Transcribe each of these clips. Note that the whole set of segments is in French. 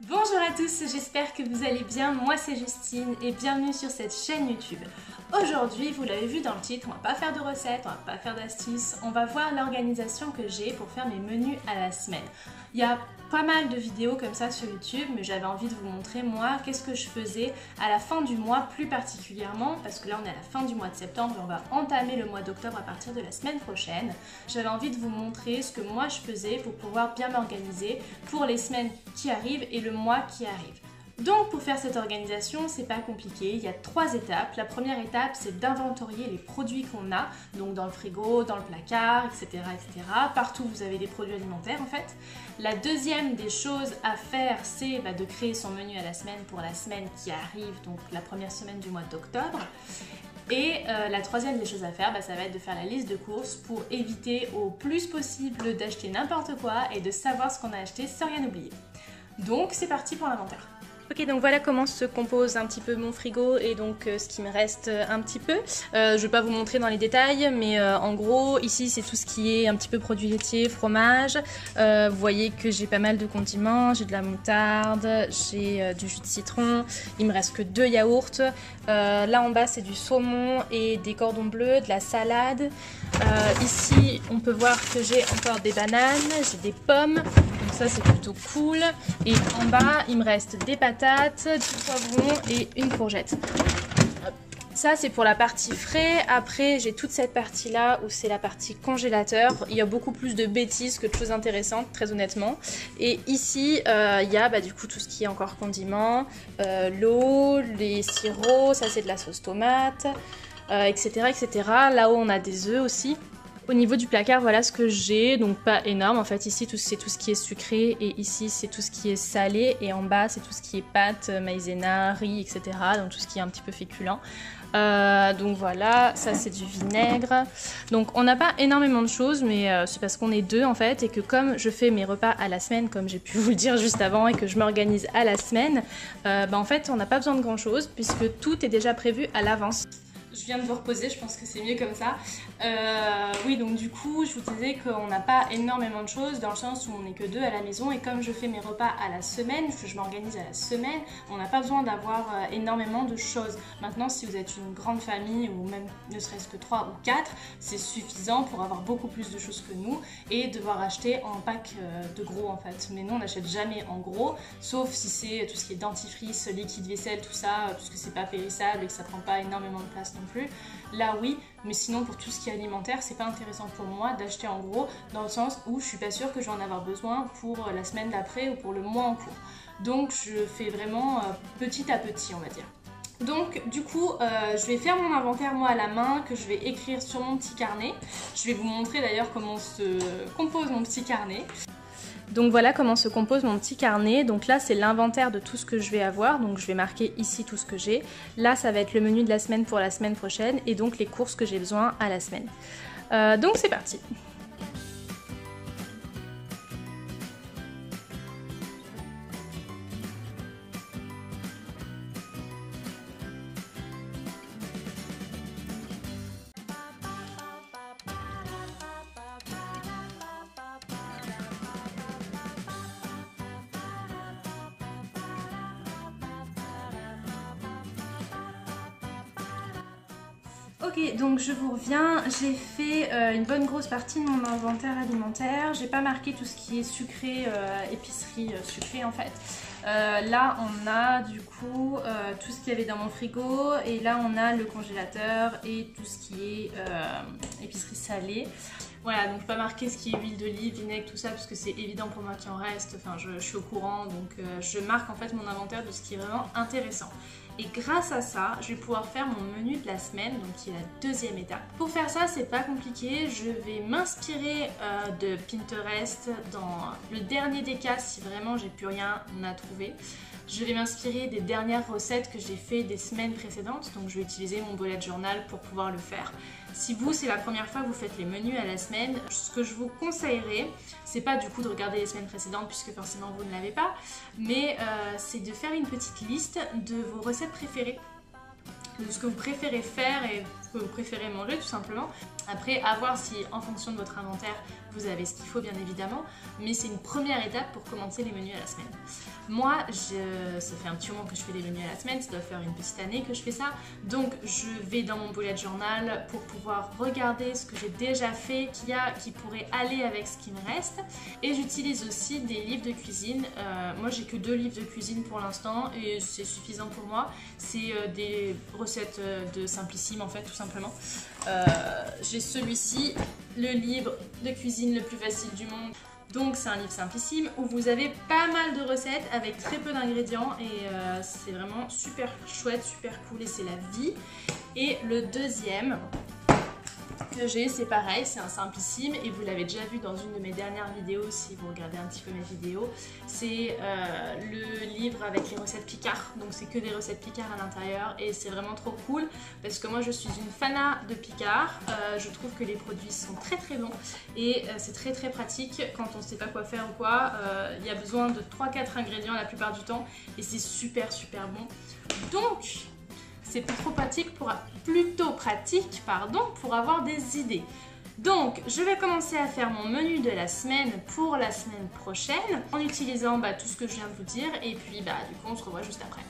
Bonjour à tous, j'espère que vous allez bien, moi c'est Justine et bienvenue sur cette chaîne YouTube. Aujourd'hui, vous l'avez vu dans le titre, on va pas faire de recettes, on va pas faire d'astuces, on va voir l'organisation que j'ai pour faire mes menus à la semaine. Il y a pas mal de vidéos comme ça sur YouTube, mais j'avais envie de vous montrer moi qu'est-ce que je faisais à la fin du mois plus particulièrement, parce que là on est à la fin du mois de septembre et on va entamer le mois d'octobre à partir de la semaine prochaine. J'avais envie de vous montrer ce que moi je faisais pour pouvoir bien m'organiser pour les semaines qui arrivent et le mois qui arrive. Donc pour faire cette organisation, c'est pas compliqué, il y a 3 étapes. La première étape, c'est d'inventorier les produits qu'on a, donc dans le frigo, dans le placard, etc., etc. Partout vous avez des produits alimentaires en fait. La deuxième des choses à faire, c'est de créer son menu à la semaine pour la semaine qui arrive, donc la première semaine du mois d'octobre. Et la troisième des choses à faire, ça va être de faire la liste de courses pour éviter au plus possible d'acheter n'importe quoi et de savoir ce qu'on a acheté sans rien oublier. Donc c'est parti pour l'inventaire. Ok, donc voilà comment se compose un petit peu mon frigo et donc ce qui me reste un petit peu. Je vais pas vous montrer dans les détails, mais en gros, ici c'est tout ce qui est un petit peu produits laitiers, fromage. Vous voyez que j'ai pas mal de condiments, j'ai de la moutarde, j'ai du jus de citron, il me reste que 2 yaourts. Là en bas c'est du saumon et des cordons bleus, de la salade. Ici on peut voir que j'ai encore des bananes, j'ai des pommes, donc ça c'est plutôt cool. Et en bas il me reste des patates, du poivron et une courgette. Ça c'est pour la partie frais. Après j'ai toute cette partie là où c'est la partie congélateur. Il y a beaucoup plus de bêtises que de choses intéressantes, très honnêtement. Et ici il y a du coup tout ce qui est encore condiments, l'eau, les sirops, ça c'est de la sauce tomate, etc., etc. Là-haut on a des œufs aussi. Au niveau du placard, voilà ce que j'ai, donc pas énorme. En fait, ici, c'est tout ce qui est sucré et ici, c'est tout ce qui est salé. Et en bas, c'est tout ce qui est pâtes, maïzena, riz, etc. Donc tout ce qui est un petit peu féculent. Donc voilà, ça c'est du vinaigre. Donc on n'a pas énormément de choses, mais c'est parce qu'on est 2 en fait. Et que comme je fais mes repas à la semaine, comme j'ai pu vous le dire juste avant, et que je m'organise à la semaine, en fait, on n'a pas besoin de grand chose puisque tout est déjà prévu à l'avance. Je viens de vous reposer, je pense que c'est mieux comme ça. Oui, donc du coup, je vous disais qu'on n'a pas énormément de choses dans le sens où on n'est que 2 à la maison et comme je fais mes repas à la semaine, que je m'organise à la semaine, on n'a pas besoin d'avoir énormément de choses. Maintenant, si vous êtes une grande famille ou même ne serait-ce que 3 ou 4, c'est suffisant pour avoir beaucoup plus de choses que nous et devoir acheter en pack de gros en fait. Mais nous, on n'achète jamais en gros, sauf si c'est tout ce qui est dentifrice, liquide vaisselle, tout ça, puisque c'est pas périssable et que ça prend pas énormément de place non plus. Là oui, mais sinon pour tout ce qui est alimentaire, c'est pas intéressant pour moi d'acheter en gros, dans le sens où je suis pas sûre que je vais en avoir besoin pour la semaine d'après ou pour le mois en cours. Donc je fais vraiment petit à petit, on va dire. Donc du coup, je vais faire mon inventaire moi à la main, que je vais écrire sur mon petit carnet. Je vais vous montrer d'ailleurs comment se compose mon petit carnet. Donc voilà comment se compose mon petit carnet. Donc là c'est l'inventaire de tout ce que je vais avoir. Donc je vais marquer ici tout ce que j'ai. Là ça va être le menu de la semaine pour la semaine prochaine et donc les courses que j'ai besoin à la semaine. Donc c'est parti. Ok, donc je vous reviens, j'ai fait une bonne grosse partie de mon inventaire alimentaire. J'ai pas marqué tout ce qui est sucré, épicerie sucrée en fait. Là on a du coup tout ce qu'il y avait dans mon frigo et là on a le congélateur et tout ce qui est épicerie salée. Voilà, donc je peux pas marquer ce qui est huile d'olive, vinaigre, tout ça parce que c'est évident pour moi qu'il en reste, enfin je suis au courant, donc je marque en fait mon inventaire de ce qui est vraiment intéressant. Et grâce à ça, je vais pouvoir faire mon menu de la semaine, donc qui est la deuxième étape. Pour faire ça, c'est pas compliqué, je vais m'inspirer de Pinterest dans le dernier des cas si vraiment j'ai plus rien à trouver. Je vais m'inspirer des dernières recettes que j'ai fait des semaines précédentes, donc je vais utiliser mon bullet journal pour pouvoir le faire. Si vous, c'est la première fois que vous faites les menus à la semaine, ce que je vous conseillerais, c'est pas du coup de regarder les semaines précédentes puisque forcément vous ne l'avez pas, mais c'est de faire une petite liste de vos recettes préférées. de ce que vous préférez faire et ce que vous préférez manger tout simplement. Après, à voir si en fonction de votre inventaire, vous avez ce qu'il faut bien évidemment, mais c'est une première étape pour commencer les menus à la semaine. Moi, ça fait un petit moment que je fais les menus à la semaine, ça doit faire une petite année que je fais ça, donc je vais dans mon bullet journal pour pouvoir regarder ce que j'ai déjà fait, qui pourrait aller avec ce qui me reste, et j'utilise aussi des livres de cuisine. Moi j'ai que 2 livres de cuisine pour l'instant et c'est suffisant pour moi. C'est des recettes de Simplissime en fait, tout simplement. J'ai celui-ci, le livre de cuisine le plus facile du monde. Donc c'est un livre Simplissime où vous avez pas mal de recettes avec très peu d'ingrédients et c'est vraiment super chouette, super cool et c'est la vie. Et le deuxième que j'ai, c'est pareil, c'est un Simplissime et vous l'avez déjà vu dans une de mes dernières vidéos si vous regardez un petit peu mes vidéos. C'est le livre avec les recettes Picard, donc c'est que des recettes Picard à l'intérieur et c'est vraiment trop cool parce que moi je suis une fanat de Picard. Je trouve que les produits sont très très bons et c'est très très pratique quand on ne sait pas quoi faire ou quoi. Il y a besoin de 3-4 ingrédients la plupart du temps et c'est super bon. Donc c'est plutôt pratique pour avoir des idées. Donc, je vais commencer à faire mon menu de la semaine pour la semaine prochaine en utilisant tout ce que je viens de vous dire et puis du coup on se revoit juste après.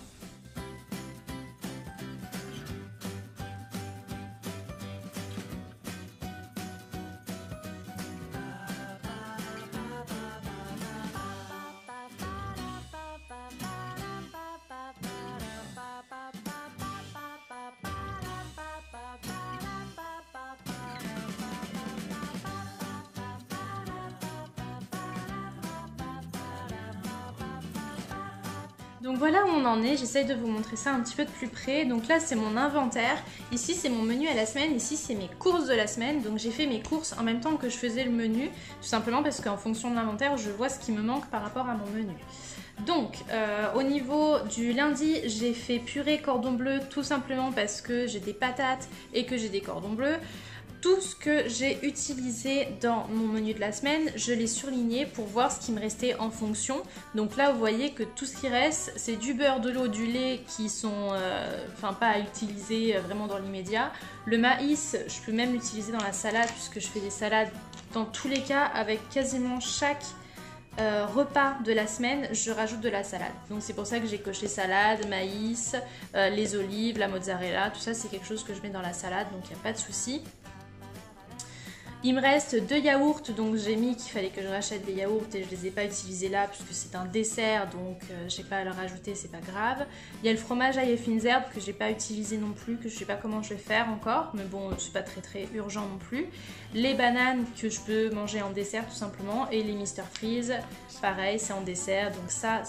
Donc voilà où on en est, j'essaye de vous montrer ça un petit peu de plus près. Donc là c'est mon inventaire, ici c'est mon menu à la semaine, ici c'est mes courses de la semaine. Donc j'ai fait mes courses en même temps que je faisais le menu, tout simplement parce qu'en fonction de l'inventaire je vois ce qui me manque par rapport à mon menu. Donc au niveau du lundi, j'ai fait purée cordon bleu tout simplement parce que j'ai des patates et que j'ai des cordons bleus. Tout ce que j'ai utilisé dans mon menu de la semaine, je l'ai surligné pour voir ce qui me restait en fonction. Donc là, vous voyez que tout ce qui reste, c'est du beurre, de l'eau, du lait qui sont pas à utiliser vraiment dans l'immédiat. Le maïs, je peux même l'utiliser dans la salade puisque je fais des salades dans tous les cas avec quasiment chaque repas de la semaine, je rajoute de la salade. Donc c'est pour ça que j'ai coché salade, maïs, les olives, la mozzarella, tout ça c'est quelque chose que je mets dans la salade, donc il n'y a pas de souci. Il me reste 2 yaourts, donc j'ai mis qu'il fallait que je rachète des yaourts et je les ai pas utilisés là puisque c'est un dessert, donc j'ai pas à le rajouter, c'est pas grave. Il y a le fromage ail et fines herbes que j'ai pas utilisé non plus, que je sais pas comment je vais faire encore, mais bon c'est pas très urgent non plus. Les bananes que je peux manger en dessert tout simplement et les Mr Freeze, pareil c'est en dessert, donc ça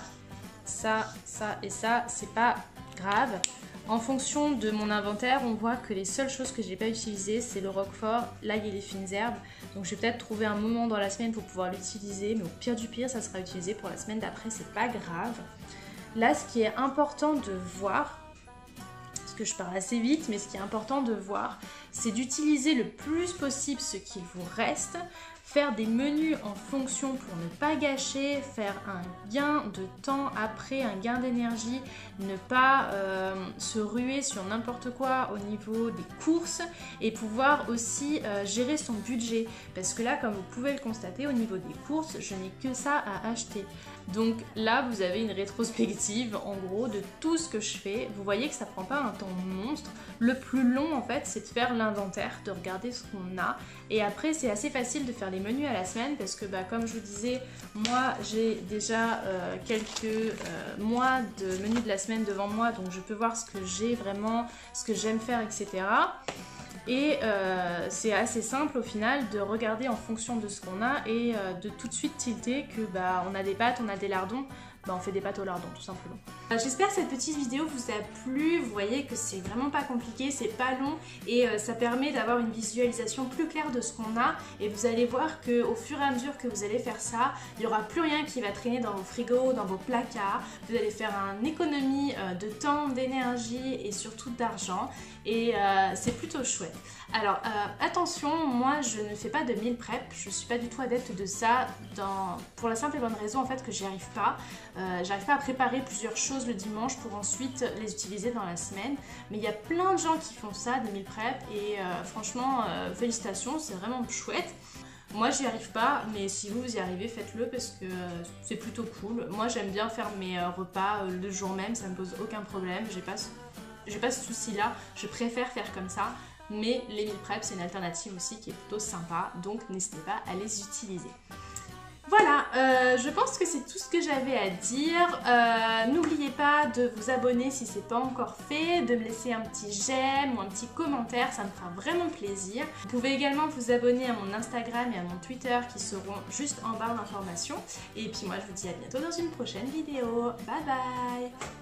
et ça c'est pas grave. En fonction de mon inventaire, on voit que les seules choses que j'ai pas utilisées, c'est le roquefort, l'ail et les fines herbes. Donc je vais peut-être trouver un moment dans la semaine pour pouvoir l'utiliser, mais au pire du pire, ça sera utilisé pour la semaine d'après, c'est pas grave. Là, ce qui est important de voir, parce que je parle assez vite, mais ce qui est important de voir, c'est d'utiliser le plus possible ce qu'il vous reste, faire des menus en fonction pour ne pas gâcher, faire un gain de temps après, un gain d'énergie, ne pas se ruer sur n'importe quoi au niveau des courses et pouvoir aussi gérer son budget. Parce que là, comme vous pouvez le constater, au niveau des courses, je n'ai que ça à acheter. Donc là, vous avez une rétrospective en gros de tout ce que je fais. Vous voyez que ça prend pas un temps monstre. Le plus long en fait, c'est de faire l'inventaire, de regarder ce qu'on a. Et après, c'est assez facile de faire les menus à la semaine parce que comme je vous disais, moi j'ai déjà quelques mois de menus de la semaine devant moi, donc je peux voir ce que j'ai vraiment, ce que j'aime faire, etc. Et c'est assez simple au final de regarder en fonction de ce qu'on a et de tout de suite tilter que on a des pâtes, on a des lardons, on fait des pâtes au lardon tout simplement. J'espère que cette petite vidéo vous a plu, vous voyez que c'est vraiment pas compliqué, c'est pas long et ça permet d'avoir une visualisation plus claire de ce qu'on a et vous allez voir qu'au fur et à mesure que vous allez faire ça, il n'y aura plus rien qui va traîner dans vos frigos, dans vos placards, vous allez faire une économie de temps, d'énergie et surtout d'argent et c'est plutôt chouette. Alors attention, moi je ne fais pas de meal prep, je suis pas du tout adepte de ça pour la simple et bonne raison en fait que j'y arrive pas. J'arrive pas à préparer plusieurs choses le dimanche pour ensuite les utiliser dans la semaine. Mais il y a plein de gens qui font ça, des meal prep, et franchement, félicitations, c'est vraiment chouette. Moi j'y arrive pas, mais si vous y arrivez, faites-le parce que c'est plutôt cool. Moi j'aime bien faire mes repas le jour même, ça me pose aucun problème, j'ai pas ce souci là, je préfère faire comme ça. Mais les meal prep c'est une alternative aussi qui est plutôt sympa, donc n'hésitez pas à les utiliser. Voilà, je pense que c'est tout ce que j'avais à dire. N'oubliez pas de vous abonner si ce n'est pas encore fait, de me laisser un petit j'aime ou un petit commentaire, ça me fera vraiment plaisir. Vous pouvez également vous abonner à mon Instagram et à mon Twitter qui seront juste en barre d'informations. Et puis moi je vous dis à bientôt dans une prochaine vidéo. Bye bye!